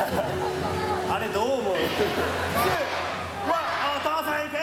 あれどう思う？うわ、お父さんいけー。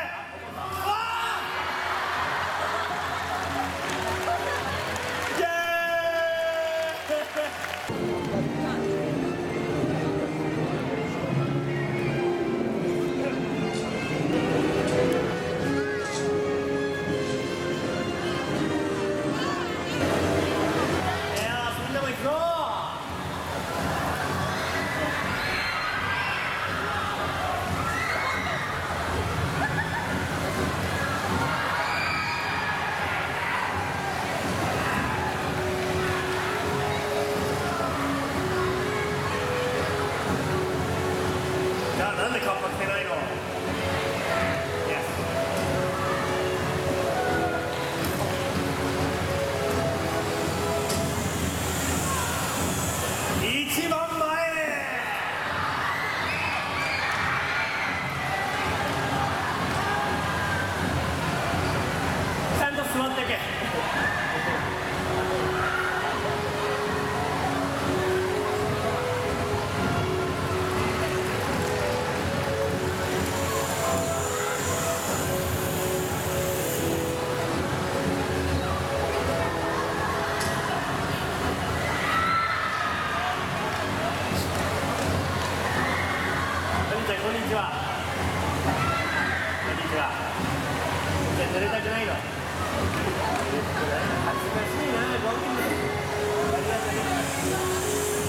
なんでカッパ着てないの？一番前。ちゃんと座ってけ。こんにちは。こんにちは。じゃあ濡れたくないの？恥ずかしいな。ごめんね。ありがとうね。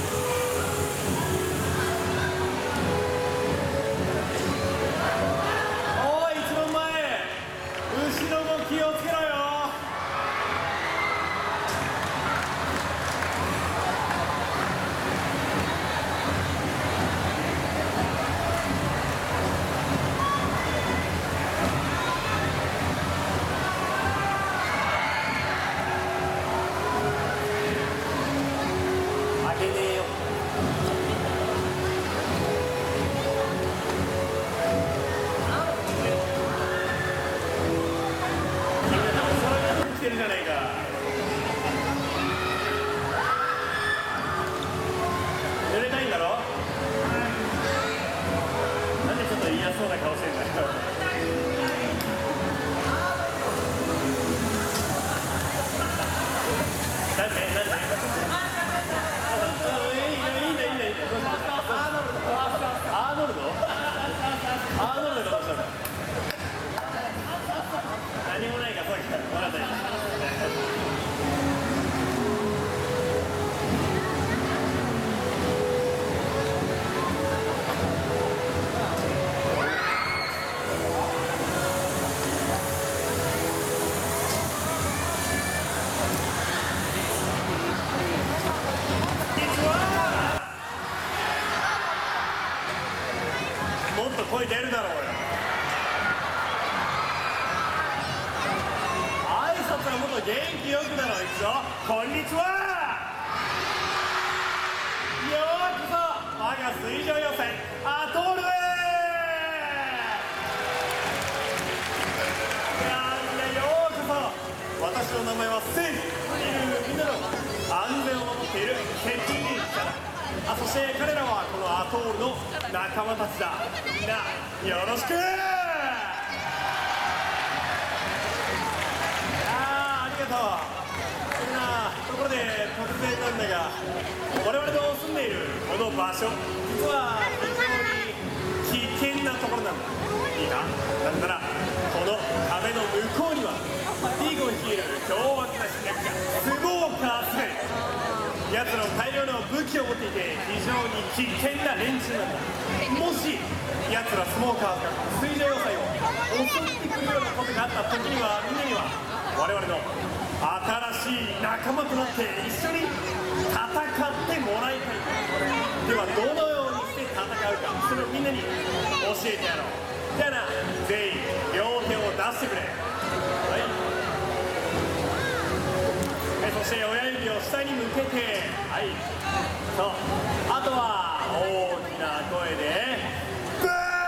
おい、一番前。後ろも気をつけろよ。てるじゃないか。濡れたいんだろ？なんでちょっと嫌そうな顔してんだよ。なんでいいんだアーノルドどうしたの？何もないか、そうか、分かった。もっと声出るだろうよ。挨拶はもっと元気よくだろう。いくぞ。こんにちは。ようこそ我が水上予選アトールへ。ようこそ。私の名前はセイフ。みんなの安全を守っている責任者だ。そして彼らはこのアトールの仲間たちだ。みんなよろしく。ありがとう。そんなところで突然なんだが、我々の住んでいるこの場所、実は非常に危険なところなんだ。いいか？なんならこの壁の向こうにはディーゴン率いる凶悪な侵略者スモーカーズがいる。奴らは大量の武器を持っていて非常に危険な連中なんだ。もし奴らスモーカーズが水上要塞を襲ってくるようなことがあった時には、みんなには我々の新しい仲間となって一緒に戦ってもらいたい。ではどのようにして戦うか、それをみんなに教えてやろう。じゃあな、全員両手を出してくれ。はい。そして親指を下に向けて、はい、そう、あとは大きな声でブ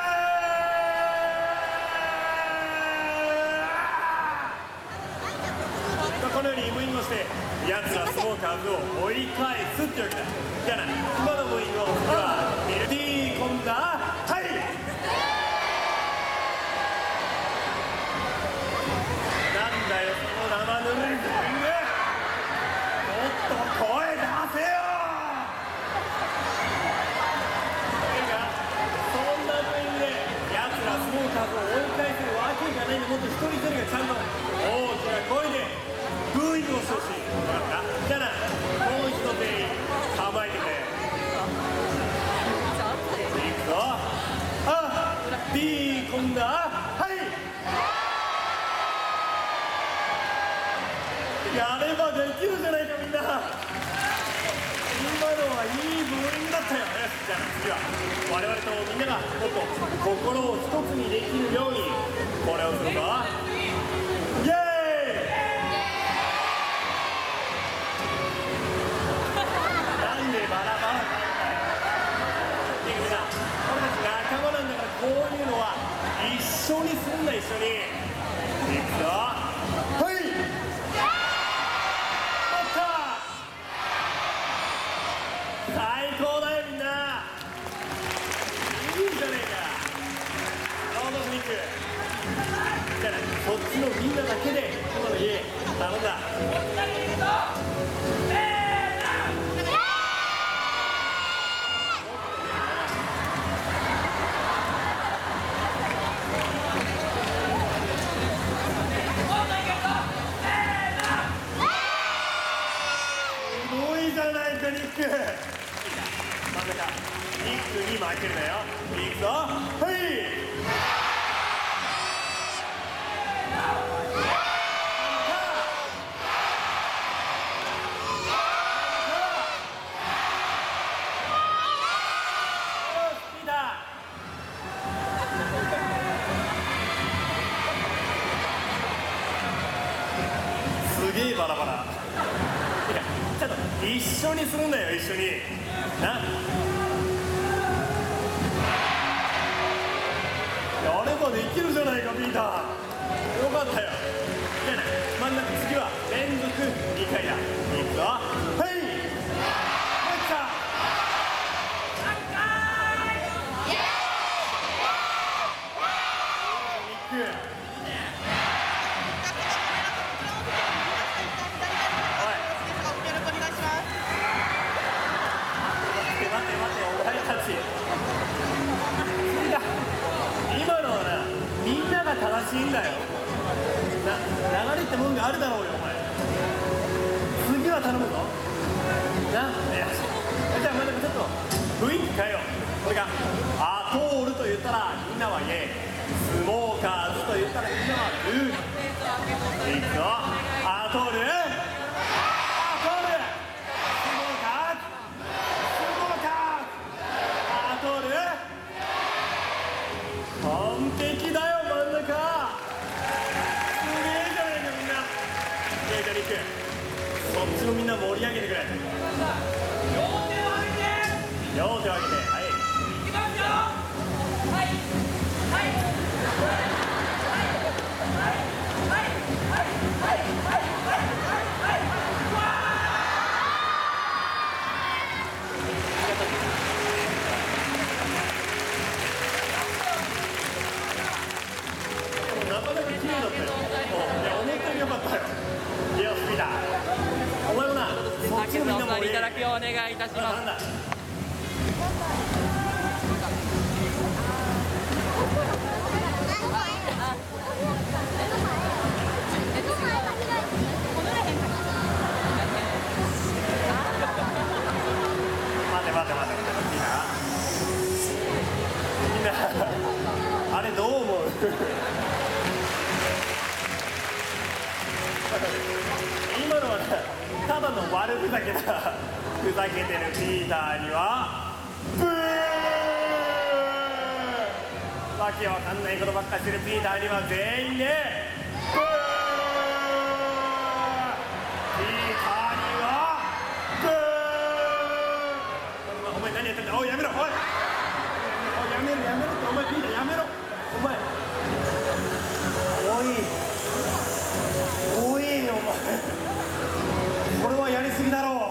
ー。このようにブーイングをして奴らスモーカーズを追い返すってわけだ。じゃあな、今のブーイングを次は次は我々とみんながもっと心を一つにできるようにこれをするぞ。イエーイ。なんでバラバラなんだよ。いいかみんな、俺たち仲間なんだからこういうのは一緒にするんだ。一緒にいくぞ。はい、最高だよみんな。いいじゃねえか。ロードスニックじゃあね、そっちのみんなだけで今の家頼んだ。すごいじゃないかニック。真ん中ニックに負けるなよ。いくぞ。はい、すげえバラバラ。いやちょっと一緒にするんだよ。一緒にな。やればできるじゃないかピーター。よかったよ。じゃあね、真ん中次は連続2回だ。いくぞ。はい、今のはな、みんなが正しいんだよ。流れってもんがあるだろうよお前。次は頼むぞな。よし、じゃあ真ん中ちょっと雰囲気変えよう。これがアトールと言ったらみんなはイエー、スモーカーズと言ったらみんなはグー。いくぞ。アトール、完璧だよ真ん中。すげえじゃないかみんな。じゃあニック、そっちのみんな盛り上げてくれ。両手を上げて、はい、いきますよ。はいはいはいはいはいはいなかなか綺麗だったよ。いや思ったより良かったよ。いやスピーダー、お前もな、そっちのみんなもいただきをお願いいたします。 待てみんなあれどう思う？今のはね、ただの悪ふざけだ。ふざけてるピーターにはブー。わけわかんないことばっかしてるピーターには全員でブー。ピーターにはブー。お前何やってんだ。おいやめろ。おいやめろってお前。ピーターやめろお前。おいお前、これはやりすぎだろう。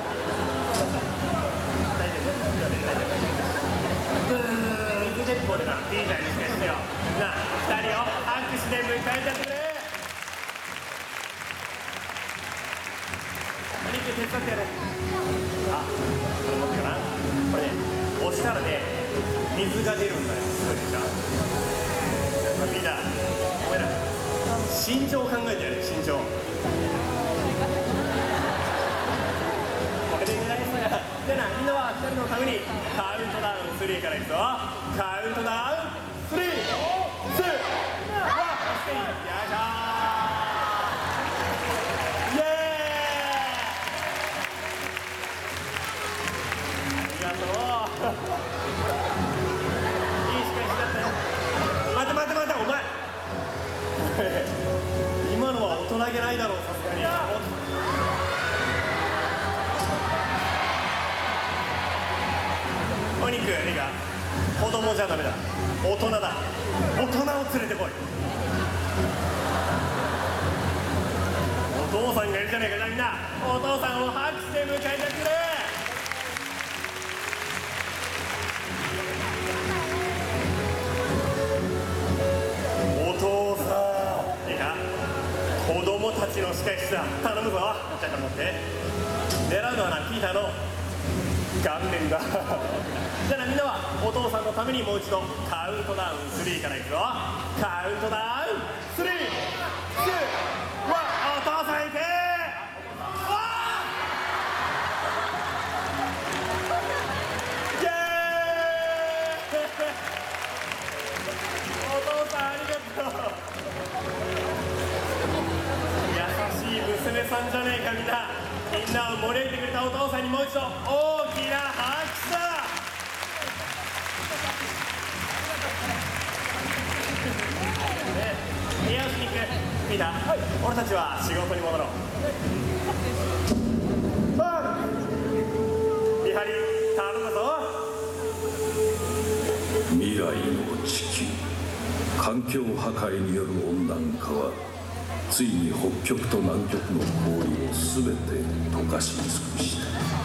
大丈夫ブーンでこれな。ピーターにしかしてよな。2人を拍手で迎えてってくれ。兄貴手伝ってやれ。あ、これ持ってかな。これね、押したらね水が出るんだよ。すごいでしょ。ピーター、お前ら身長を考えてやれ。身長これで狙いそうや。でな、みんなは2人のためにカウントダウン3からいくぞ。カウントダウン3、2、1、よいしょー。イエーイ。ありがとう。 仕返しだったよ。待てお前今のは大人げないだろう、さすがに。お肉、いいか、子供じゃダメだ、大人だ。大人を連れてこい。お父さんがいるじゃねえか。みんなお父さんを拍手で迎えてくれ。お父さん、いいか、子供たちの仕返しだ。頼むぞ。ちょっと持って。狙うのはな、ピーターの顔面だ。じゃあな、みんなはお父さんのためにもう一度カウントダウン3からいくぞ。カウントダウン3、2、1、お父さんいけ。イエーイお父さんありがとう。優しい娘さんじゃねえか。みんなを盛り上げてくれたお父さんにもう一度大きな拍手だ。よし、ニック、みんな、俺たちは仕事に戻ろう。見張り頼むぞ。 未来の地球、環境破壊による温暖化はついに北極と南極の氷を全て溶かし尽くした。